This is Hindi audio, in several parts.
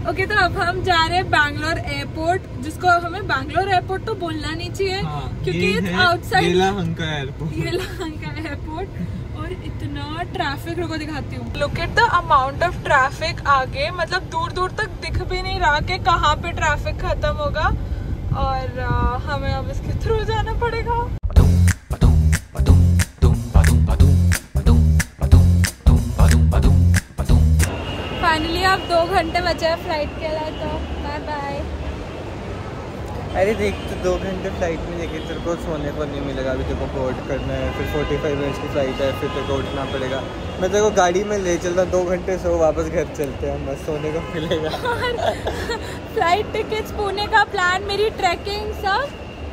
ओके तो अब हम जा रहे हैं बैंगलोर एयरपोर्ट, जिसको हमें बैंगलोर एयरपोर्ट तो बोलना नहीं चाहिए क्योंकि it's outside Yelahanka airport. Yelahanka airport. और इतना ट्रैफिक, रुको दिखाती हूँ। Look at the amount of traffic आगे, मतलब दूर दूर तक दिख भी नहीं रहा कि कहाँ पे ट्रैफिक खत्म होगा। और हमें अब इसके थ्रू जाना पड़ेगा। फाइनली अब 2 घंटे बचे हैं फ्लाइट के लिए, तो बाय बाय। अरे देख, तो 2 घंटे फ्लाइट में लेके तेरे को सोने को नहीं मिलेगा। अभी तेरे को बोर्ड करना है, फिर 45 मिनट्स की फ्लाइट है, फिर तेरे को उठना पड़ेगा। मैं तेरे को गाड़ी में ले चलता हूँ, 2 घंटे सो वापस घर चलते हैं, बस सोने को मिलेगा। फ्लाइट टिकट्स, पुणे का प्लान, मेरी ट्रैकिंग, सब।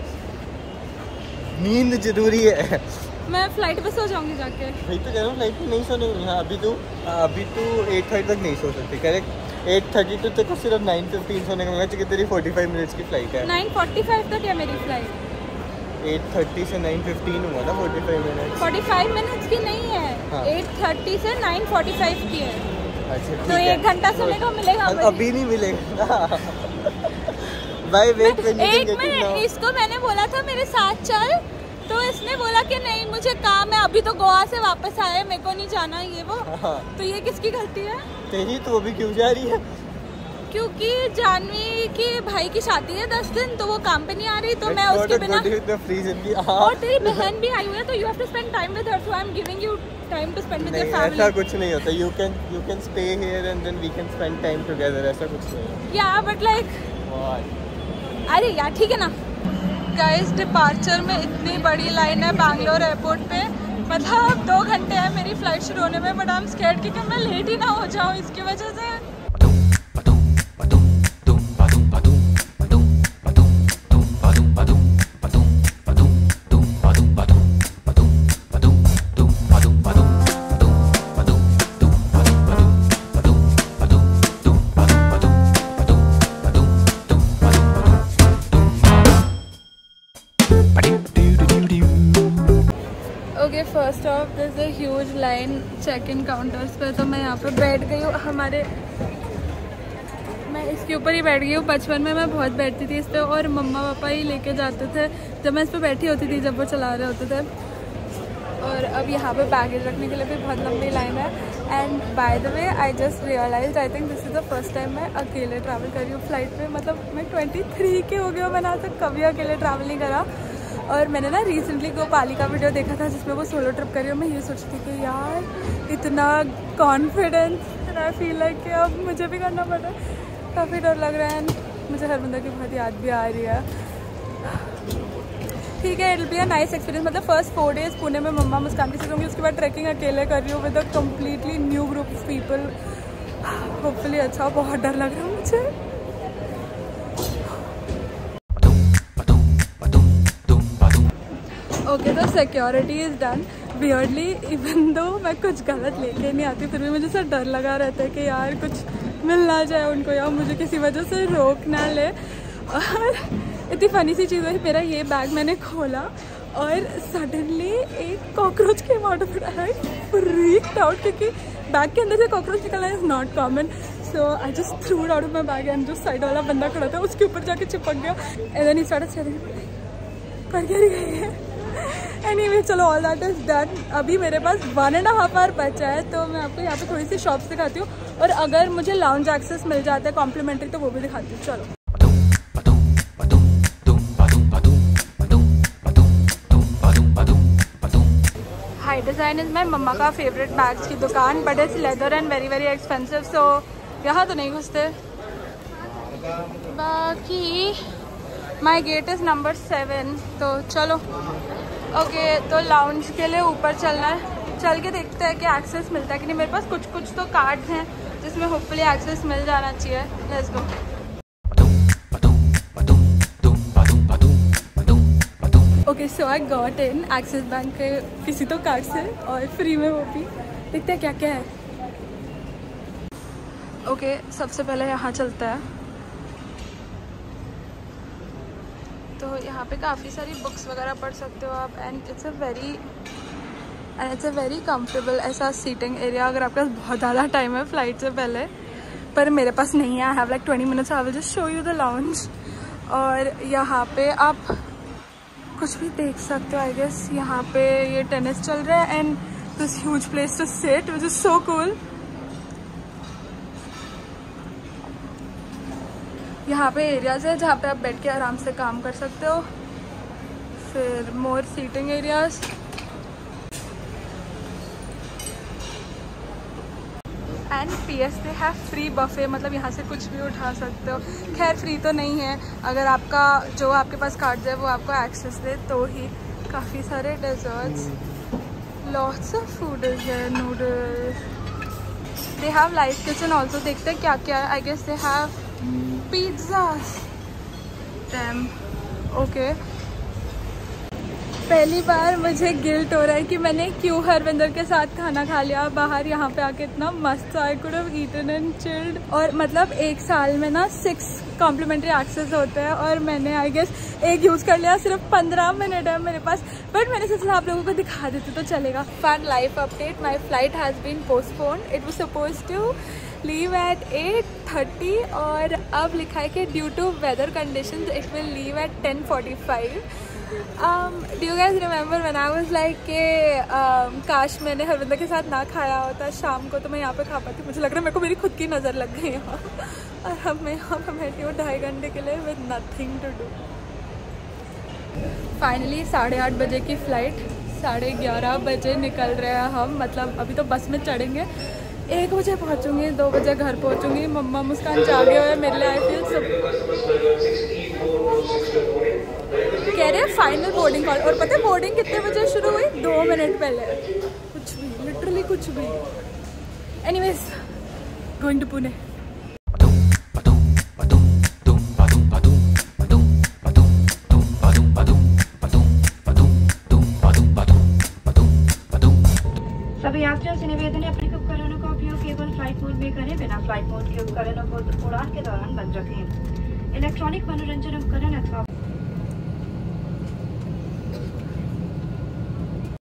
नींद जरूरी है। मैं फ्लाइट पे सो जाऊंगी जाके। भाई तो कह रहा हूँ फ्लाइट में नहीं सोने को। हाँ अभी तू 8:30 तक नहीं सो सकती। करेक्ट 8:30 तो तेरे को सिर्फ 9:15 सोने को मिलेगा, क्योंकि तेरी 45 मिनट्स की फ्लाइट है। 9:45 तक है मेरी फ्लाइट। 8:30 से 9:15 हुआ था 45 मिनट्स। 45 मिनट्स की नहीं है, हाँ। 8:30 से 9:45 की है। अच्छा तो 1 घंटा सोने को मिलेगा। अभी नहीं मिलेगा। भाई वेट, 1 मिनट। इसको मैंने बोला था मेरे साथ चल, तो इसने बोला कि नहीं मुझे काम है, अभी तो गोवा से वापस आया, मेरे को नहीं जाना ये वो। हाँ। तो ये किसकी गलती है? तेरी। तो अभी क्यों जा रही है? क्योंकि जानवी के भाई की शादी है 10 दिन, तो वो काम पे नहीं आ रही, तो मैं उसके बिना। और तेरी बहन भी आई हुई है, तो you have to spend time with her, so I am giving you time to spend with your family. ऐसा कुछ नहीं होता। You can stay here and then we can spend time together. ऐसा कुछ नहीं है। या बट लाइक, अरे यार ठीक है ना। गाइस डिपार्चर में इतनी बड़ी लाइन है बैंगलोर एयरपोर्ट पे, मतलब 2 घंटे है मेरी फ्लाइट शुरू होने में, बट आई एम स्कैर्ड कि मैं लेट ही ना हो जाऊँ इसकी वजह से। First of this a huge line check in counters पे, तो मैं यहाँ पे बैठ गई हूँ। मैं इसके ऊपर ही बैठ गई हूँ। बचपन में मैं बहुत बैठती थी इस पर, और मम्मा पापा ही लेके जाते थे जब मैं इस पर बैठी होती थी, जब वो चला रहे होते थे। और अब यहाँ पे बैगेज रखने के लिए भी बहुत लंबी लाइन है। And by the way I just realise, I think this is the first time मैं अकेले ट्रैवल कर रही हूँ फ्लाइट पे। मतलब मैं 23 के हो गई हूँ, मैंने आज तक कभी अकेले ट्रैवल नहीं करा। और मैंने ना रिसेंटली गोपाली का वीडियो देखा था जिसमें वो सोलो ट्रिप कर रही हूँ। मैं ये सोचती थी कि यार इतना कॉन्फिडेंस, आई फील लाइक कि अब मुझे भी करना पड़ रहा है। काफ़ी डर लग रहा है। मुझे हरमिंदर की बहुत याद भी आ रही है। ठीक है, it will be a nice experience. मतलब फर्स्ट 4 डेज पुणे में मम्मा मुस्कान के साथ होंगी, उसके बाद ट्रैकिंग अकेले कर रही हूँ with a completely new group of people. Hopefully अच्छा। बहुत डर लग रहा है मुझे। ओके तो security is done. Weirdly even though मैं कुछ गलत लेके नहीं आती, फिर भी मुझे सर डर लगा रहता है कि यार कुछ मिल ना जाए उनको, या मुझे किसी वजह से रोक ना ले। और इतनी फनी सी चीज़ है, मेरा ये बैग मैंने खोला और सडनली एक cockroach came out of it. I freaked out क्योंकि बैग के अंदर से कॉकरोच निकलना is not common. So I just threw it out of my bag and जो साइड वाला बंदा खड़ा था उसके ऊपर जाके चिपक गया। And then he started saying कर क्या रही है। एनीवे चलो, ऑल दैट इज डन। अभी मेरे पास 1.5 आवर बचा है, तो मैं आपको यहाँ पे थोड़ी सी शॉप्स दिखाती हूँ, और अगर मुझे लाउंज एक्सेस मिल जाता है कॉम्प्लीमेंट्री तो वो भी दिखाती हूँ। चलो। हाई डिज़ाइन इज माई मम्मा का फेवरेट बैग्स की दुकान, but it's leather and very very expensive, so यहाँ तो नहीं घुसते। बाकी माई गेट इज़ नंबर 7, तो चलो। ओके तो लाउंज के लिए ऊपर चलना है, चल के देखते हैं कि एक्सेस मिलता है कि नहीं। मेरे पास कुछ तो कार्ड्स हैं जिसमें होपफुली एक्सेस मिल जाना चाहिए। Let's go. Okay so I got in Axis Bank के किसी तो कार्ड से, और फ्री में वो भी। देखते हैं क्या क्या है। ओके सबसे पहले यहाँ चलता है, तो यहाँ पे काफ़ी सारी बुक्स वगैरह पढ़ सकते हो आप। And it's a very comfortable ऐसा सीटिंग एरिया, अगर आपके पास बहुत ज़्यादा टाइम है फ्लाइट से पहले। पर मेरे पास नहीं है। I have like 20 minutes, I will just show you the lounge. और यहाँ पे आप कुछ भी देख सकते हो। आई गेस यहाँ पे ये टेनिस चल रहा है and this huge place to sit which is so cool. यहाँ पे एरियाज है जहाँ पे आप बैठ के आराम से काम कर सकते हो। फिर more seating areas. And PS they have free buffet, मतलब यहाँ से कुछ भी उठा सकते हो। खैर फ्री तो नहीं है, अगर आपका जो आपके पास कार्ड है वो आपको एक्सेस दे तो ही। काफ़ी सारे desserts, lots of food is there, noodles. They have live kitchen also. देखते हैं क्या क्या है। I guess they have pizzas. Damn, okay. पहली बार मुझे गिल्ट हो रहा है कि मैंने क्यों हरविंदर के साथ खाना खा लिया बाहर। यहाँ पे आके इतना मस्त था। I could have eaten and chilled. और मतलब 1 साल में ना 6 कॉम्प्लीमेंट्री एक्सेस होते हैं और मैंने आई गेस एक यूज़ कर लिया। सिर्फ 15 मिनट है मेरे पास, बट मैंने सोचा आप लोगों को दिखा देती तो चलेगा। Fun life update, my flight has been postponed. It was suppose to leave at 8:30 और अब लिखा है कि due to weather conditions it will leave at 10:45। Do you guys remember when I was like कि काश मैंने हरविंदर के साथ ना खाया होता शाम को तो मैं यहाँ पे खा पाती। मुझे लग रहा है मेरे को मेरी खुद की नज़र लग गई यहाँ। और अब मैं यहाँ पे बैठी हूँ 2.5 घंटे के लिए with nothing to do. Finally 8:30 बजे की फ़्लाइट, 11:30 बजे निकल रहे हैं हम। मतलब अभी तो बस में चढ़ेंगे, 1 बजे पहुँचूँगी, 2 बजे घर पहुँचूँगी। मम्मा मुस्कान जागे हुए मेरे लिए। आई फील सब कह रहे हैं फाइनल बोर्डिंग कॉल। और पता है बोर्डिंग कितने बजे शुरू हुई? 2 मिनट पहले। कुछ भी, लिटरली कुछ भी। Anyways, going to Pune. सभी यात्रियों से निवेदन है, अपने उपकरणों का उपयोग केवल फ्लाइट मोड में करें। बिना फ्लाइट मोड के उपकरणों को उड़ान के दौरान बंद रखें। इलेक्ट्रॉनिक मनोरंजन उपकरण अथवा